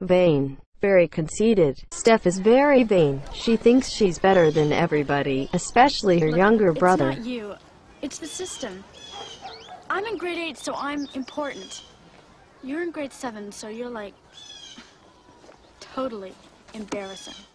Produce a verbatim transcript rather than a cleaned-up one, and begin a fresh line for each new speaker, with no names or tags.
Vain. Very conceited. Steph is very vain. She thinks she's better than everybody, especially her
Look,
younger brother.
It's not you. It's the system. I'm in grade eight, so I'm important. You're in grade seven, so you're like... totally embarrassing.